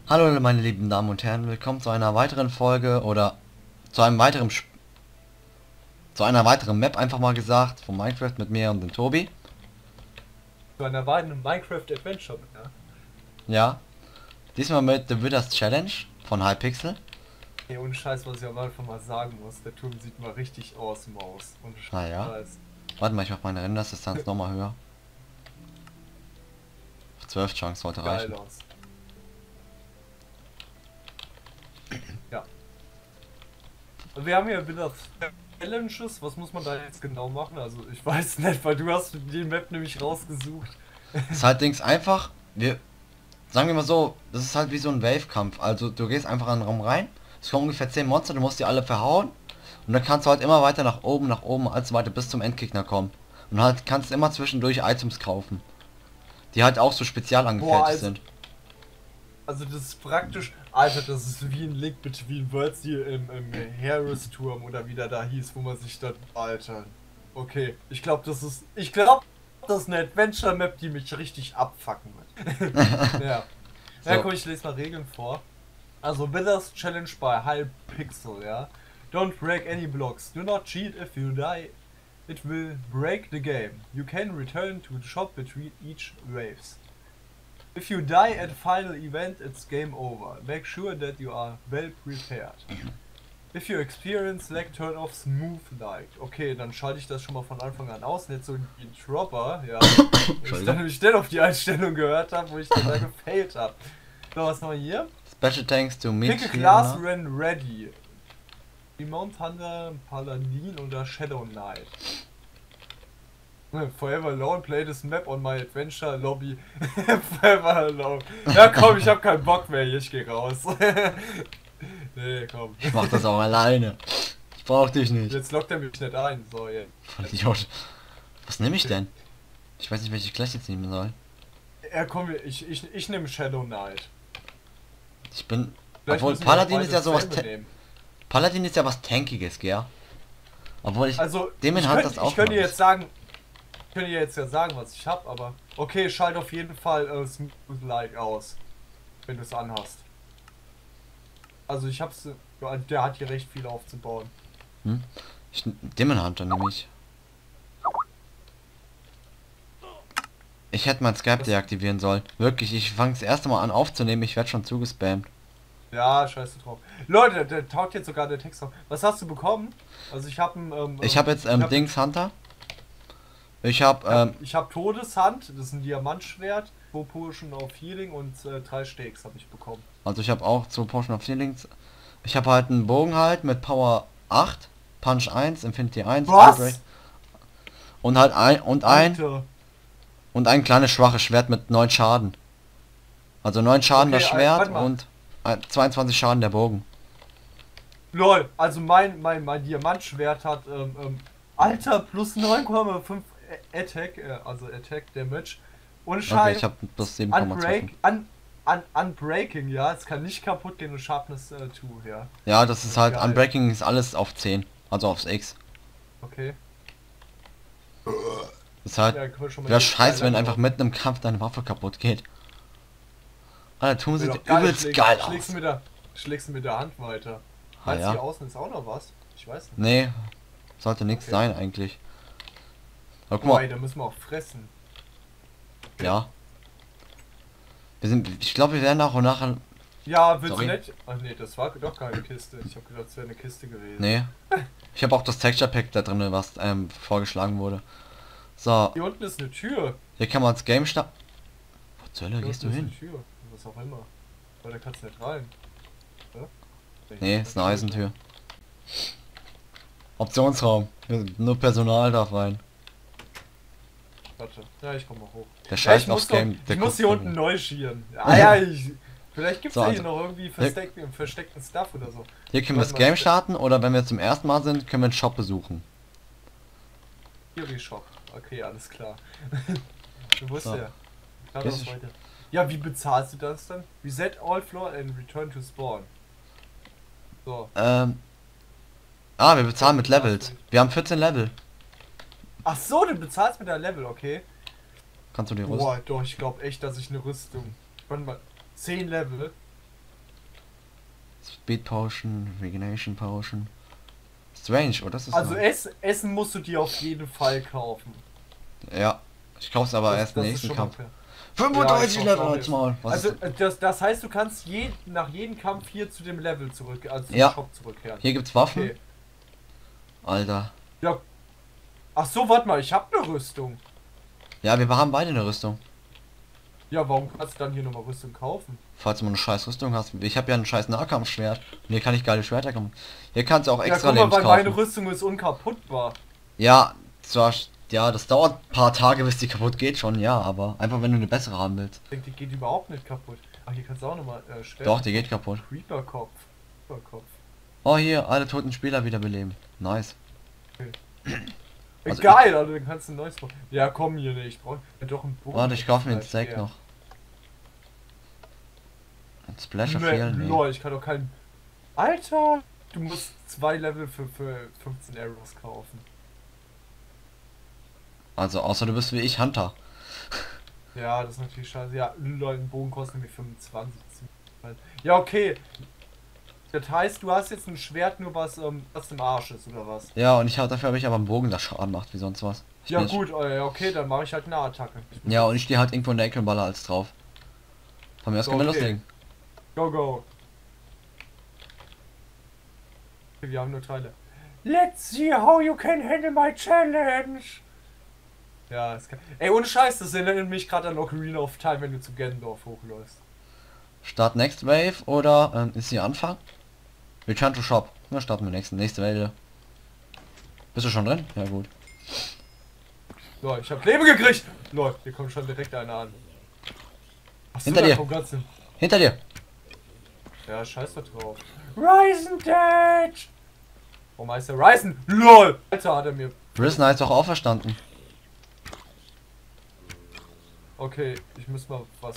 Hallo meine lieben Damen und Herren, willkommen zu einer weiteren Folge oder zu einem weiteren zu einer weiteren Map einfach mal gesagt von Minecraft mit mir und dem Tobi. Zu einer weiteren Minecraft Adventure, ja. Ja, diesmal mit The Withers Challenge von Hypixel. Ey, ohne Scheiß, was ich am Anfang mal sagen muss, der Turm sieht mal richtig awesome aus. Ohne Naja, Scheiß. warte mal, ich mach meine Renderdistanz nochmal höher. Auf 12 Chance sollte Geil reichen. aus. Ja. Und wir haben hier wieder Challenges, was muss man da jetzt genau machen? Also ich weiß nicht, weil du hast die Map nämlich rausgesucht. Das ist halt Dings einfach, sagen wir mal so, das ist halt wie so ein Wave-Kampf. Also du gehst einfach in den Raum rein, es kommen ungefähr 10 Monster, du musst die alle verhauen. Und dann kannst du halt immer weiter nach oben, also weiter bis zum Endgegner kommen. Und halt kannst immer zwischendurch Items kaufen, die halt auch so spezial Boah, angefertigt sind. also das ist praktisch, Alter, das ist wie ein Link Between Worlds hier im Harris-Turm oder wie der da hieß, wo man sich dann, Alter. Okay, das ist eine Adventure-Map, die mich richtig abfacken wird. Ja. Ja, So, komm, ich lese mal Regeln vor. Also, Withers Challenge bei Hypixel, ja. Don't break any blocks. Do not cheat if you die. It will break the game. You can return to the shop between each waves. If you die at final event, it's game over. Make sure that you are well prepared. If you experience lag, turn off smooth light. Okay, dann schalte ich das schon mal von Anfang an aus, nicht so wie ein Dropper, ja. Wenn ich dann Entschuldigung. nämlich schnell auf die Einstellung gehört habe, wo ich dann da gefailt habe. So, was haben wir hier? Special thanks to Pick a Mitch class hier. when ready. Mount Hunter, Paladin oder Shadow Knight. Forever alone, play this map on my adventure lobby. Forever alone. Ja komm, ich hab keinen Bock mehr, ich geh raus. Nee, komm. Ich mach das auch alleine. Ich brauch dich nicht. Jetzt lockt er mich nicht ein. So, jetzt. Voll Idiot. Was nehme ich denn? Ich weiß nicht, welche Klasse ich jetzt nehmen soll. Ja komm, ich nehme Shadow Knight. Ich bin... Vielleicht Obwohl müssen wir auch Paladin beide ist ja sowas... dasselbe nehmen. Paladin ist ja was Tankiges, gell? Obwohl ich... Also, Demon hat das auch ich könnte mal. jetzt sagen, ich könnte jetzt ja sagen, was ich hab, aber okay, schalt auf jeden Fall Smooth Like aus, wenn du es anhast. Also ich hab's, ja, der hat hier recht viel aufzubauen. Hm? Demon Hunter nämlich. Ich hätte mein Skype Das, deaktivieren sollen. Wirklich, ich fange das erste Mal an aufzunehmen, ich werde schon zugespammt. ja, scheiße drauf. Leute, der taucht jetzt sogar der Text auf. Was hast du bekommen? Also ich habe Ich habe jetzt Dings Hunter. Ich habe ich hab Todeshand, das ist ein Diamantschwert, 2 Potion auf Healing und 3 Steaks habe ich bekommen. also ich habe auch so Potion of Healings. Ich habe halt einen Bogen halt mit Power 8, Punch 1, Infinity 1, Outbreak Was? und halt Alter. und ein kleines schwaches Schwert mit 9 Schaden. Also 9 Schaden Okay, das Schwert warte mal. und 22 Schaden der Bogen. Lol, also mein Diamantschwert hat, Alter, plus 9,5 Attack, also Attack Damage. Ohne Okay, ich Scheiß, habe plus 7,2. Unbreaking, ja, es kann nicht kaputt gehen und Sharpness 2, ja. Ja, das ist halt, Geil. Unbreaking ist alles auf 10, also aufs X. Okay. Das ist halt, Ja, können wir schon mal wäre hier scheiße, wenn Skyline einfach bauen. mitten im Kampf deine Waffe kaputt geht. Alter, Turm Wäre sieht doch geil, übelst geil schlägst aus. schlägst du mit der Hand weiter. Ah Meinst du, ja. hier außen ist auch noch was? Ich weiß nicht. Nee, sollte nichts Okay. sein eigentlich. Aber guck Oh, mal, ey, da müssen wir auch fressen. ja. Ich glaube, wir werden auch nachher... Ja, willst du Sorry. nicht? Ach nee, das war doch keine Kiste. Ich habe gedacht, es wäre eine Kiste gewesen. Nee. Ich habe auch das Texture Pack da drin, was vorgeschlagen wurde. So, Hier unten ist eine Tür. hier kann man das Game starten. Wo zur Hölle Hier gehst du unten ist hin? eine Tür. Was auch immer. Weil da kannst du nicht rein. Ja? Nee, ist eine Eisentür. Optionsraum. Nur Personal darf rein. Warte. Ja, ich komm mal hoch. Der Ja, scheißt aufs Game. ich muss guckt hier von unten mir. neu schieren. Ah ja, vielleicht gibt's So, ja also, hier noch irgendwie versteckten Stuff oder so. Hier können wir das Warte mal, Game starten oder wenn wir zum ersten Mal sind, können wir einen Shop besuchen. Theory Shop. Okay, alles klar. Wo ist So. der? Hier ist Geradeaus es. weiter. Ja, wie bezahlst du das dann? Reset all floor and return to spawn. So. Wir bezahlen mit Levels. Wir haben 14 Level. Ach so, du bezahlst mit der Level, okay. Kannst du die rüsten? Boah, doch, ich glaube echt, dass ich eine Rüstung. Warte mal, 10 Level. Speed Potion, Regeneration Potion. Strange, oder? Das ist Also neu. Essen musst du dir auf jeden Fall kaufen. Ja. Ich kauf's aber erst im Das ist nächsten schon mal Kampf. fair. 35 Ja, ich Level kauf's auch als Maul. Was Also ist das? das heißt, du kannst nach jedem Kampf hier zu dem Level zurück, also zum Ja. Shop zurückkehren. Hier gibt's Waffen. Okay. Alter. Ja. Ach so, warte mal, ich habe eine Rüstung. Ja, wir haben beide eine Rüstung. Ja, warum kannst du dann hier nochmal Rüstung kaufen? Falls du mal eine scheiß Rüstung hast. Ich habe ja ein scheiß Nahkampfschwert. Und hier kann ich geile Schwerter kommen. Hier kannst du auch Ja, extra guck mal, Lebens weil kaufen. meine Rüstung ist unkaputtbar. Ja, zwar, ja, das dauert ein paar Tage, bis die kaputt geht schon, ja, aber einfach wenn du eine bessere haben willst. Ich denke, die geht überhaupt nicht kaputt. Ach, hier kannst du auch nochmal Schwert. Doch, die geht kaputt. Creeper-Kopf. Creeper-Kopf. Oh, hier, alle toten Spieler wiederbeleben. Nice. Also Geil, Alter, dann kannst du ein neues bauen. Ja, komm hier nicht. Ich brauche ja doch einen Bogen. Warte, ich kaufe mir einen Vielleicht Steak eher. noch. Ein Splasher Nee, fehlen? Nee. lol, ich kann doch keinen... Alter! Du musst 2 Level für 15 Arrows kaufen. Also, außer du bist wie ich Hunter. Ja, das ist natürlich scheiße. Ja, lol, ein Bogen kostet nämlich 25. Ja, okay. Das heißt, du hast jetzt ein Schwert nur was im Arsch ist, oder was? Ja, und dafür habe ich aber einen Bogen, der Schaden macht, wie sonst was. Ich Ja bin jetzt- gut, ja, okay, dann mache ich halt eine Attacke. Ja, und ich stehe halt irgendwo in der Ecke und baller als drauf. Von mir aus können wir Okay. loslegen. Go, go. Okay, wir haben nur Teile. Let's see how you can handle my challenge. Ja, es kann... Ey, ohne Scheiß, das erinnert mich gerade an Ocarina of Time, wenn du zu Gendorf hochläufst. Start Next Wave oder ist hier Anfang? Return to Shop. Na, starten wir nächste Welle. Bist du schon drin? Ja, gut. So, ich hab Leben gekriegt. Lol, hier kommt schon direkt einer an. Achso, Hinter da dir. kommt ganz hin. Hinter dir! Ja, scheiß da drauf. Ryzen Dead! Warum heißt der Ryzen? LOL! Alter, hat er mir... Brisna ist doch auferstanden. Okay, ich muss mal was...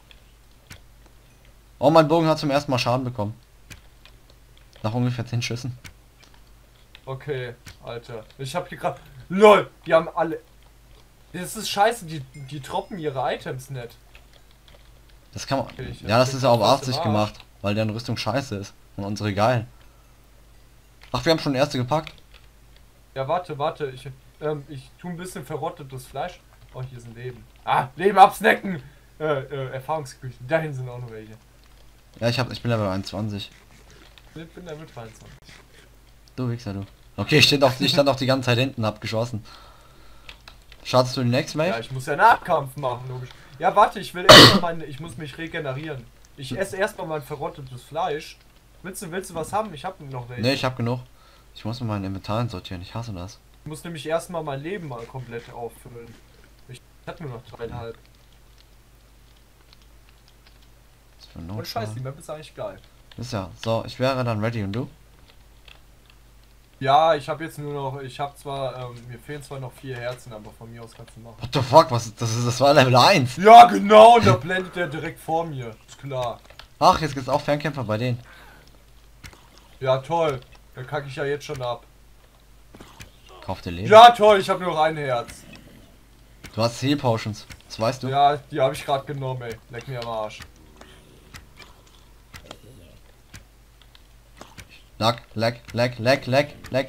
Oh, mein Bogen hat zum ersten Mal Schaden bekommen. Nach ungefähr 10 Schüssen. Okay, Alter. Ich hab hier gerade... LOL! Die haben alle... Das ist scheiße, die droppen ihre Items nicht. Das kann man... Okay, ich Ja, das bin ist ja auf fast im 80 Arsch. gemacht, weil deren Rüstung scheiße ist. Und unsere geil. Ach, wir haben schon erste gepackt. Ja, warte, ich tu ein bisschen verrottetes Fleisch. Oh, hier ist ein Leben. Ah, Leben absnacken! Erfahrungsküchen. Dahin sind auch noch welche. Ja, ich bin Level 21. Ich bin Level 23. Du Wichser, du. Okay, ich stand auch die ganze Zeit hinten, hab geschossen. Startest du die Next Wave? Ja, ich muss ja Nahkampf machen, logisch. Ja, warte, ich will erstmal ich muss mich regenerieren. Ich esse erstmal mein verrottetes Fleisch. Willst du was haben? Ich hab noch welche. Ne, ich hab genug. Ich muss mir mein Inventar sortieren, ich hasse das. Ich muss nämlich erstmal mein Leben mal komplett auffüllen. Ich hab nur noch 3,5. Was für ein Und scheiße, Notfall. die Map ist eigentlich geil. Ist ja. So, ich wäre dann ready und du? Ja, ich habe jetzt nur noch, ich habe zwar, mir fehlen zwar noch 4 Herzen, aber von mir aus kannst du machen. What the fuck, das war Level 1. Ja, genau, und da blendet der direkt vor mir. Ist klar. Ach, jetzt gibt's auch Fernkämpfer bei denen. Ja, toll. Da kacke ich ja jetzt schon ab. Kauf dir Leben. Ja, toll, ich habe nur noch ein Herz. Du hast Heal Potions. Das weißt du. Ja, die habe ich gerade genommen, ey. Leck mir am Arsch. Leck.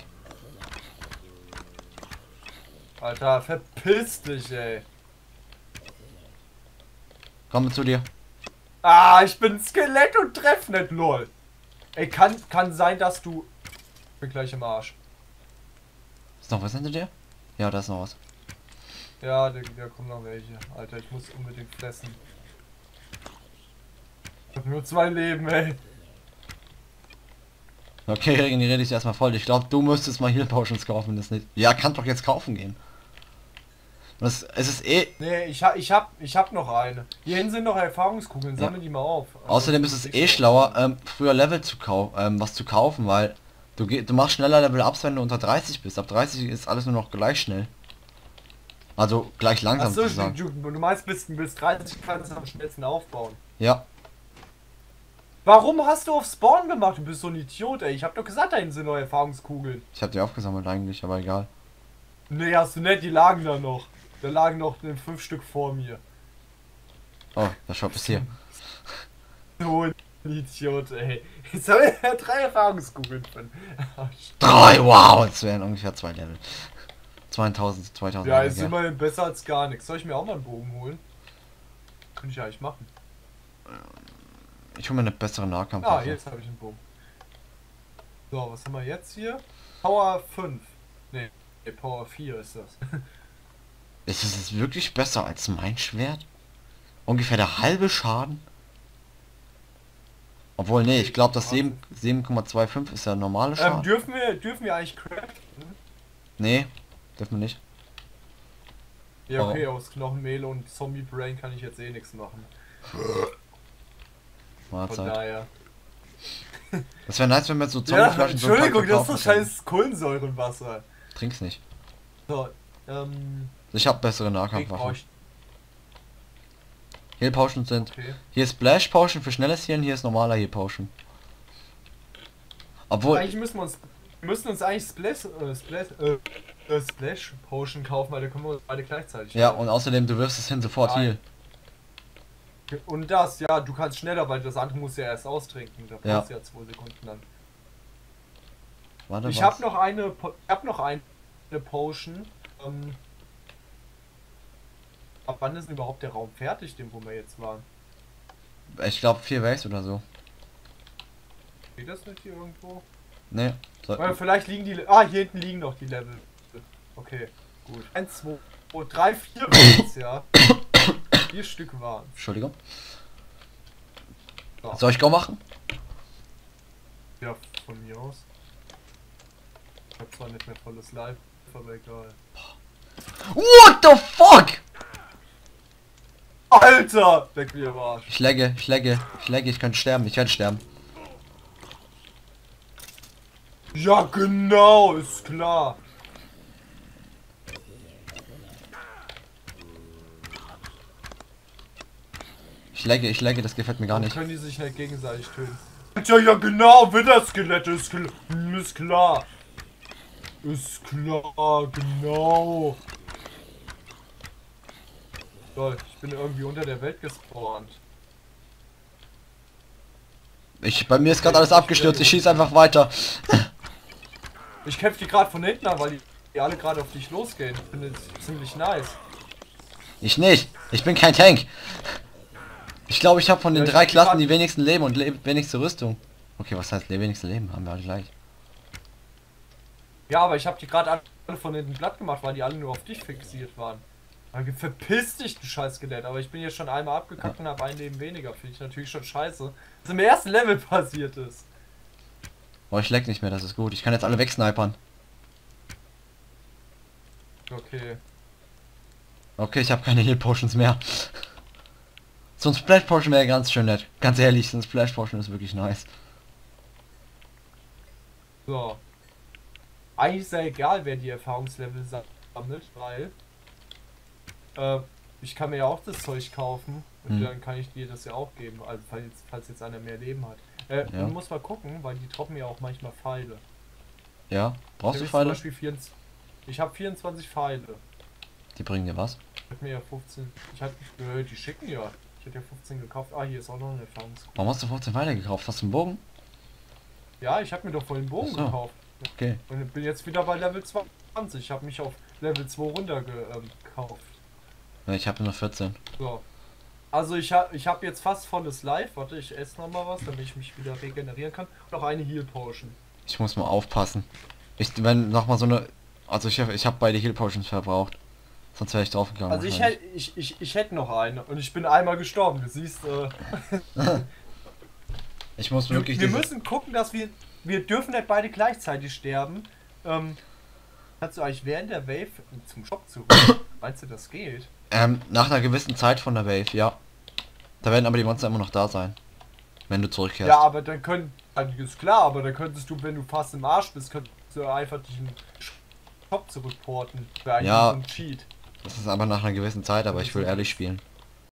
Alter, verpiss dich, ey. Komm zu dir. Ah, ich bin ein Skelett und treff nicht, lol. Ey, kann sein, dass du... Ich bin gleich im Arsch. Ist noch was hinter dir? Ja, da ist noch was. Ja, da kommen noch welche. Alter, ich muss unbedingt fressen. Ich hab nur 2 Leben, ey. Okay, regeneriere dich erstmal voll. Ich glaube, du müsstest mal Heal Potions kaufen, das nicht. Ja, kann doch jetzt kaufen gehen. Es ist eh. Nee, ich hab noch eine. Hierhin sind noch Erfahrungskugeln, sammeln die mal auf. Also, Außerdem ist es eh schlauer, früher Level zu kaufen, was zu kaufen, weil du machst schneller Level-Ups, wenn du unter 30 bist. Ab 30 ist alles nur noch gleich schnell. Also gleich langsam Achso, sozusagen. du meinst bis 30 kannst du am schnellsten aufbauen. Ja. Warum hast du auf Spawn gemacht? Du bist so ein Idiot, ey. Ich hab doch gesagt, da hinten sind noch Erfahrungskugeln. Ich habe die aufgesammelt eigentlich, aber egal. Nee, hast du nicht, die lagen da noch. Da lagen noch 5 Stück vor mir. Oh, der Shop ist hier. So, Idiot, ey. Jetzt haben wir ja 3 Erfahrungskugeln drin. 3, wow, das wären ungefähr 2 Level. 2000 Ja, ist immerhin besser als gar nichts. Soll ich mir auch mal einen Bogen holen? Könnte ich eigentlich machen. Ich hole mir eine bessere Nahkampf. Ah, jetzt habe ich einen Bogen. So, was haben wir jetzt hier? Power 5. Nee, Power 4 ist das. Ist es jetzt wirklich besser als mein Schwert? Ungefähr der halbe Schaden? Obwohl, nee, ich glaube, das 7,25 ist der normale Schaden. Dürfen wir eigentlich craften? Nee, dürfen wir nicht. Ja, okay, aus Knochenmehl und Zombie Brain kann ich jetzt eh nichts machen. Von daher. Das wäre nice, wenn wir so Zombieflaschen so Entschuldigung, das ist das scheiß Kohlensäurenwasser. Trink's nicht. So, ich habe bessere Nahkampfwaffen. Heal Potions sind. Okay. Hier ist Splash Potion für schnelles Healen, hier ist normaler Heal Potion. Obwohl. Eigentlich wir müssen uns eigentlich Splash Potion kaufen, weil da können wir beide gleichzeitig. Ja, und außerdem du wirfst es hin sofort Heal. Und das, ja, du kannst schneller, weil das andere muss ja erst austrinken. Da brauchst ja 2 Sekunden lang. Warte, ich habe noch eine Potion. Ab wann ist denn überhaupt der Raum fertig, den wo wir jetzt waren? Ich glaube 4 Waves oder so. Geht das nicht hier irgendwo? Nee. Vielleicht liegen die... Ah, hier hinten liegen noch die Level. Okay, gut. 1, 2, 3, 4 Waves, ja. 4 Stück waren. Entschuldigung. So. Soll ich Go machen? Ja, von mir aus. Ich hab zwar nicht mehr volles Live, aber egal. What the fuck? Alter! Weg wie im Arsch. Ich lagge, ich könnte sterben, ich werde sterben. Ja genau, ist klar. Ich lagge, das gefällt mir gar nicht. Können die sich nicht gegenseitig töten? Ja genau, Widderskelette ist klar. Ist klar. Ist klar, genau. So, ich bin irgendwie unter der Welt gespawnt. Bei mir ist gerade alles abgestürzt, ich schieße einfach weiter. Ich kämpfe die gerade von hinten an, weil die alle gerade auf dich losgehen. Ich finde es ziemlich nice. Ich nicht, ich bin kein Tank. Ich glaube, ich habe von den 3 Klassen die wenigsten Leben und wenigste Rüstung. Okay, was heißt wenigste Leben? Haben wir alle gleich. Ja, aber ich habe die gerade alle von hinten platt gemacht, weil die alle nur auf dich fixiert waren. Verpiss dich, du Scheiß-Skelett. Aber ich bin hier schon einmal abgekackt und habe ein Leben weniger. Finde ich natürlich schon scheiße. Was im ersten Level passiert ist. Oh, ich leck nicht mehr, das ist gut. Ich kann jetzt alle wegsnipern. Okay. Okay, ich habe keine Heal Potions mehr. So ein Splash Potion wäre ganz schön nett. Ganz ehrlich, so ein Splash Potion ist wirklich nice. So. Eigentlich ist ja egal, wer die Erfahrungslevel sammelt, weil ich kann mir ja auch das Zeug kaufen und dann kann ich dir das ja auch geben, also falls jetzt einer mehr Leben hat. Du musst mal gucken, weil die droppen ja auch manchmal Pfeile. Ja, brauchst du Pfeile? Ich habe 24 Pfeile. Die bringen dir was? Ich hab mir ja 15. Die schicken ja. Ich hätte ja 15 gekauft. Ah, hier ist auch noch eine Erfahrungsquote. Warum hast du 15 Pfeile gekauft? Hast du einen Bogen? Ja, ich habe mir doch vorhin einen Bogen gekauft. Okay. Und bin jetzt wieder bei Level 20. Ich habe mich auf Level 2 runtergekauft. Ja, ich habe nur 14. So. Also ich hab jetzt fast volles Life. Warte, ich esse noch mal was, damit ich mich wieder regenerieren kann. Und noch eine Heal Potion. Ich muss mal aufpassen. Wenn noch mal so eine... Also ich habe beide Heal Potions verbraucht. Sonst wäre ich drauf gegangen. Also ich hätte noch eine und ich bin einmal gestorben. Du siehst, ich muss wirklich... Wir müssen gucken, dass wir dürfen nicht beide gleichzeitig sterben. Kannst du eigentlich während der Wave zum Shop zurück? Meinst du, das geht? Nach einer gewissen Zeit von der Wave, ja. Da werden aber die Monster immer noch da sein. Wenn du zurückkehrst. Ja, aber dann ist klar, aber dann könntest du, wenn du fast im Arsch bist, könntest du einfach diesen Shop zurückporten. Wäre eigentlich so ein Cheat. Das ist aber nach einer gewissen Zeit, aber ich will ehrlich spielen.